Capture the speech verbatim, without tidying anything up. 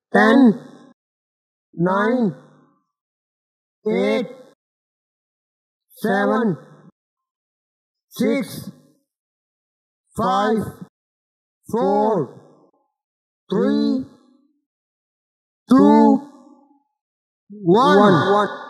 ten, nine, eight, seven, six, five, four, three, two, one.